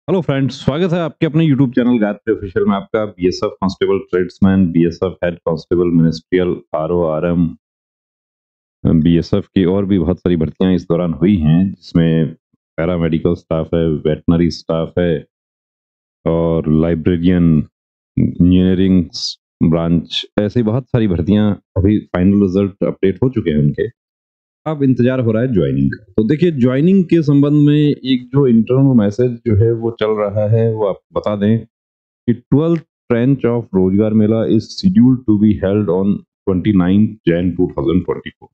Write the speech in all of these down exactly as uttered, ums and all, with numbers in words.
Hello friends, स्वागत है आपके अपने यूट्यूब चैनल गायत्री ऑफिशियल में। आपका BSF constable tradesman, BSF head constable, ministerial, RO, RM, BSF की और भी बहुत सारी भर्तियां इस दौरान हुई हैं, जिसमें पैरामेडिकल स्टाफ है, वेटनरी स्टाफ है और लाइब्रेरियन, इंजीनियरिंग ब्रांच, ऐसी बहुत सारी भर्तियां अभी फाइनल रिजल्ट अपडेट हो चुके हैं उनके। अब इंतजार हो रहा है ज्वाइनिंग का। तो देखिए, ज्वाइनिंग के संबंध में एक जो इंटरनल मैसेज जो है वो चल रहा है, वो आप बता दें कि twelfth tranche of Rozgar Mela is scheduled to be held on twenty ninth January two thousand twenty four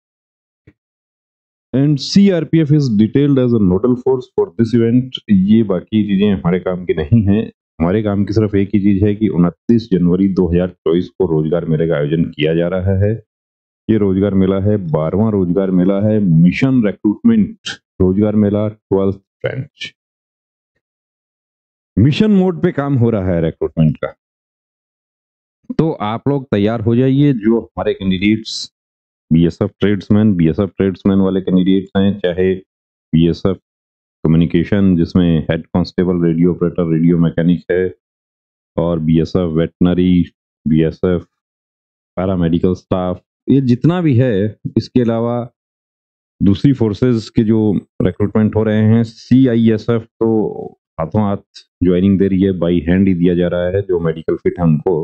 and CRPF is detailed as a nodal force for this event. ये बाकी चीजें हमारे काम की नहीं है। हमारे काम की सिर्फ एक ही चीज है कि उनतीस जनवरी दो हज़ार चौबीस को रोजगार मेले का आयोजन किया जा रहा है। ये रोजगार मेला है, बारहवां रोजगार मेला है, mission recruitment Rozgar Mela twelfth tranche. Mission mode पे काम हो रहा है रिक्रूटमेंट का। तो आप लोग तैयार हो जाइए। जो हमारे candidates BSF tradesman BSF tradesman वाले कैंडिडेट्स हैं, चाहे बीएसएफ कम्युनिकेशन जिसमें head constable, radio operator, radio mechanic है, और BSF veterinary, BSF paramedical staff, ये जितना भी है, इसके अलावा दूसरी फोर्सेस के जो रिक्रूटमेंट हो रहे हैं, सीआईएसएफ तो हाथों हाथ ज्वाइनिंग दे रही है, बाई हैंड ही दिया जा रहा है जो मेडिकल फिट है उनको।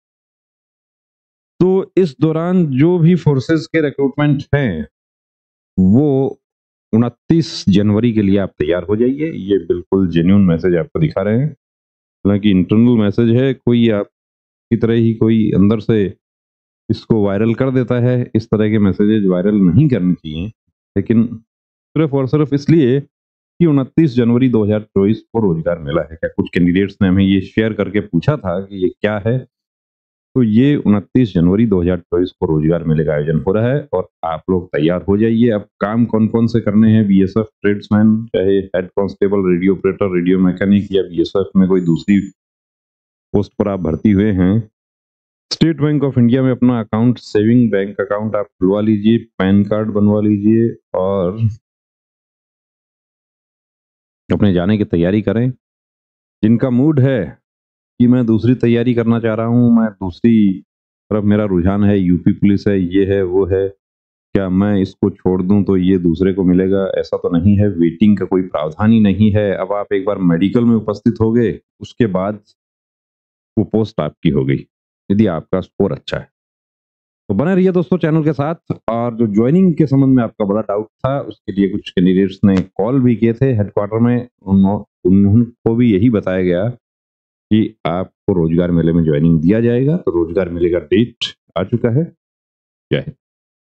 तो इस दौरान जो भी फोर्सेस के रिक्रूटमेंट हैं वो उनतीस जनवरी के लिए आप तैयार हो जाइए। ये बिल्कुल जेन्युइन मैसेज आपको दिखा रहे हैं। हालांकि इंटरनल मैसेज है, कोई आपकी तरह ही कोई अंदर से इसको वायरल कर देता है। इस तरह के मैसेजेज वायरल नहीं करने चाहिए, लेकिन सिर्फ और सिर्फ इसलिए कि उनतीस जनवरी दो हज़ार चौबीस को रोजगार मेला है। क्या कुछ कैंडिडेट्स ने हमें ये शेयर करके पूछा था कि ये क्या है, तो ये उनतीस जनवरी दो हज़ार चौबीस को रोजगार मेले का आयोजन हो रहा है और आप लोग तैयार हो जाइए। अब काम कौन कौन से करने हैं बीएसएफ ट्रेड्समैन, चाहे head constable, radio operator, radio mechanic, या बीएसएफ में कोई दूसरी पोस्ट पर आप भर्ती हुए हैं, स्टेट बैंक ऑफ इंडिया में अपना अकाउंट, सेविंग बैंक अकाउंट आप खुलवा लीजिए, पैन कार्ड बनवा लीजिए और अपने जाने की तैयारी करें। जिनका मूड है कि मैं दूसरी तैयारी करना चाह रहा हूं, मैं दूसरी तरफ मेरा रुझान है, यूपी पुलिस है, ये है वो है, क्या मैं इसको छोड़ दूं तो ये दूसरे को मिलेगा, ऐसा तो नहीं है। वेटिंग का कोई प्रावधान ही नहीं है। अब आप एक बार मेडिकल में उपस्थित हो गए, उसके बाद वो पोस्ट आपकी हो गई, यदि आपका स्कोर अच्छा है। तो बने रहिए दोस्तों चैनल के साथ। और जो ज्वाइनिंग के संबंध में आपका बड़ा डाउट था, उसके लिए कुछ कैंडिडेट्स ने कॉल भी किए थे हेडक्वार्टर में, उनको भी यही बताया गया कि आपको रोजगार मेले में ज्वाइनिंग दिया जाएगा। तो रोजगार मेले का डेट आ चुका है। जय हिंद।